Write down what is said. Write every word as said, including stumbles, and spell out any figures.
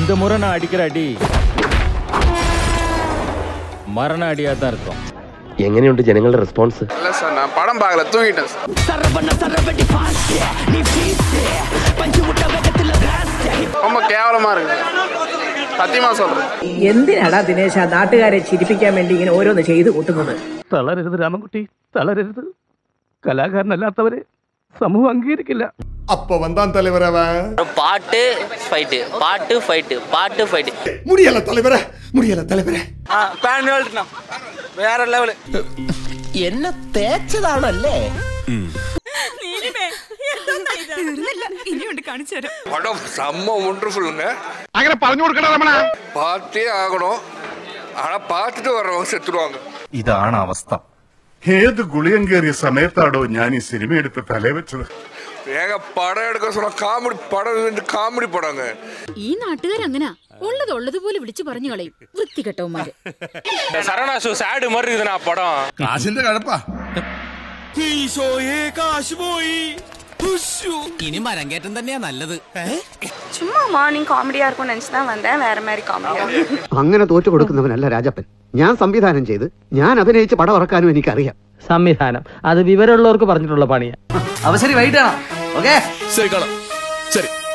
இந்த முறை நான் அடிக்கிற அடி மரண அடியா தான் இருக்கும். എങ്ങനെയുണ്ട് ജനങ്ങളുടെ റെസ്പോൺസ്? അല്ല സാർ ഞാൻ പടം പാകല തൂങ്ങിട്ടேன் സാർ. സരവണ സരവടി ഫാസ്റ്റ് നീ ഫീസ്റ്റ് പഞ്ചുമുട്ട വെക്കത്തില്ല ബ്ലാസ്റ്റ് ரொம்ப കേവലമാ இருக்கு. സത്യമാ சொல்றேன். എന്തിനാടാ ദിനേശ നാട്ടുകാരെ ചിരിപ്പിക്കാൻ വേണ്ടി ഇങ്ങനെ ഓരോന്ന് ചെയ്തു കൂട്ടുന്നത്? തളരരുത് രാമൻകുട്ടി, തളരരുത്. കലാകാരനല്ലാത്തവരെ സമൂഹം അംഗീകരിക്കില്ല. அப்ப வந்தான் தலைவர் அவன். பாட்டு ஃபைட் பாட்டு ஃபைட் பாட்டு ஃபைட் முடியல தலைவரே, முடியல தலைவரே. ആ പാൻ വേൾഡ്നാ വേറെ ലെവൽ. എന്നെ തേച്ചതാണല്ലേ? നീലിമേ എന്താ ഇത്? തീർന്നില്ല, ഇനിയുണ്ട് കാണിച്ചു തരാം. പടം സമ്മ വണ്ടർഫുൾங்க. അങ്ങനെ പറഞ്ഞു കൊടുക്കണ രമണ. പാർട്ടി ആകണോ ആളെ പാത്തിട്ട് വരണവங்க സെത്തുവാங்க. ഇതാണ് അവസ്ഥ. ഏത് ഗുളിയം കയറിയ സമയത്താടോ ഞാൻ ഈ സിനിമ എടുത്ത് തലേ വെച്ചത്. ഏക പടം എടുക്കാൻ சொன்னா காமெடி പടം காமெடி പടங்க. ഈ നാട്ടുകാരങ്ങനാ ഉള്ളത് ഉള്ളതുപോലെ വിളിച്ചു പറഞ്ഞു കളയും വൃത്തികെട്ടവന്മാര്. சரவணா ஷோ சாடு மாதிரி இருக்குதுண்ணா படம். കാശിന്റെ കഴപ്പാ. ഇനി മരം കയറ്റം തന്നെയാ നല്ലത്. ചുമ്മാ മോർണിംഗ് കോമഡിയാ இருக்கும் நினைச்சுதான் வந்தேன். വേറെ മാതിരി കോമഡിയാ. അങ്ങനെ തോറ്റു കൊടുക്കുന്നവനല്ല രാജപ്പൻ. ഞാൻ സംവിധാനം ചെയ്ത് ഞാൻ അഭിനയിച്ച് പടം ഇറക്കാനും എനിക്കറിയാം. സംവിധാനം അത് വിവരമുള്ളവർക്ക് പറഞ്ഞിട്ടുള്ള പണിയാ. അവസരം വൈകിട്ടാണോ? ഓക്കേ ശരി കാണാം. ശരി.